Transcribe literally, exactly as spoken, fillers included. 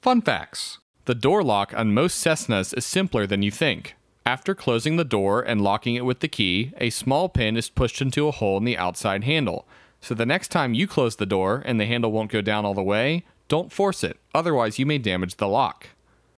Fun facts. The door lock on most Cessnas is simpler than you think. After closing the door and locking it with the key, a small pin is pushed into a hole in the outside handle. So the next time you close the door and the handle won't go down all the way, don't force it, otherwise you may damage the lock.